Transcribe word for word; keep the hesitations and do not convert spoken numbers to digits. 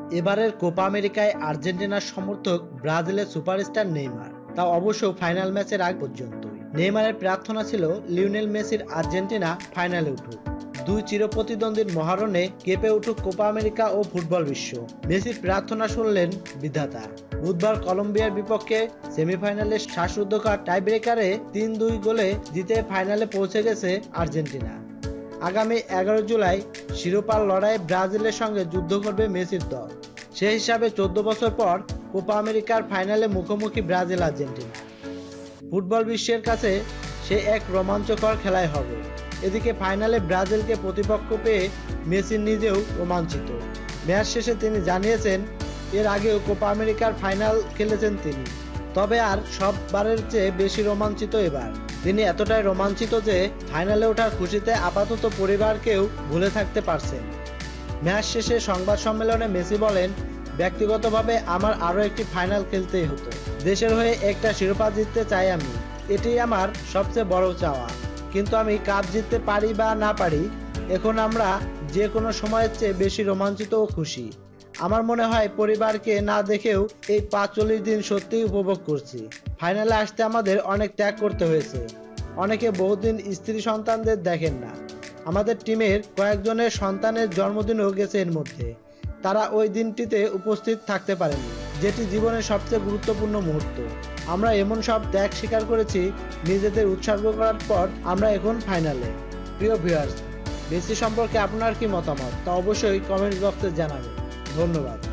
এবারের কোপা আমেরিকায় আর্জেন্টিনার সমর্থক ব্রাজিলের সুপারস্টার নেইমার, তা অবশ্য ফাইনাল ম্যাচের আগ পর্যন্তই। নেইমারের প্রার্থনা ছিল লিওনেল মেসির আর্জেন্টিনা ফাইনালে উঠুক, দুই চিরপ্রতিদ্বন্দ্বীর মহারণে কেঁপে উঠুক কোপা আমেরিকা ও ফুটবল বিশ্ব। মেসির প্রার্থনা শুনলেন বিধাতা। বুধবার কলম্বিয়ার বিপক্ষে সেমিফাইনালের শ্বাসরুদ্ধকর টাইব্রেকারে তিন দুই গোলে জিতে ফাইনালে পৌঁছে গেছে আর্জেন্টিনা। আগামী এগারো জুলাই শিরোপার লড়াইয়ে ব্রাজিলের সঙ্গে যুদ্ধ করবে মেসির দল। সে হিসাবে চোদ্দ বছর পর কোপা আমেরিকার ফাইনালে মুখোমুখি ব্রাজিল আর্জেন্টিনা। ফুটবল বিশ্বের কাছে সে এক রোমাঞ্চকর খেলাই হবে। এদিকে ফাইনালে ব্রাজিলকে প্রতিপক্ষ পেয়ে মেসি নিজেও রোমাঞ্চিত। ম্যাচ শেষে তিনি জানিয়েছেন, এর আগেও কোপা আমেরিকার ফাইনাল খেলেছেন তিনি, তবে আর সববারের চেয়ে বেশি রোমাঞ্চিত এবার। তিনি এতটাই রোমাঞ্চিত যে ফাইনালে ওঠার খুশিতে আপাতত পরিবারকেও ভুলে থাকতে পারছেন। ম্যাচ শেষে সংবাদ সম্মেলনে মেসি বলেন, ব্যক্তিগতভাবে আমার আরও একটি ফাইনাল খেলতেই হতো। দেশের হয়ে একটা শিরোপা জিততে চাই আমি, এটাই আমার সবচেয়ে বড় চাওয়া। কিন্তু আমি কাপ জিততে পারি বা না পারি, এখন আমরা যে কোনো সময়ের চেয়ে বেশি রোমাঞ্চিত ও খুশি। আমার মনে হয় পরিবারকে না দেখেও এই পাঁচচল্লিশ দিন সত্যিই উপভোগ করছি। ফাইনালে আসতে আমাদের অনেক ত্যাগ করতে হয়েছে। অনেকে বহুদিন স্ত্রী সন্তানদের দেখেন না। আমাদের টিমের কয়েকজনের সন্তানের জন্মদিনও গেছে এর মধ্যে। তারা ওই দিনটিতে উপস্থিত থাকতে পারেনি, যেটি জীবনের সবচেয়ে গুরুত্বপূর্ণ মুহূর্ত। আমরা এমন সব ত্যাগ স্বীকার করেছি, নিজেদের উৎসর্গ করার পর আমরা এখন ফাইনালে। প্রিয় ভিউয়ার্স, মেসি সম্পর্কে আপনার কি মতামত তা অবশ্যই কমেন্ট বক্সে জানাবেন। ধন্যবাদ।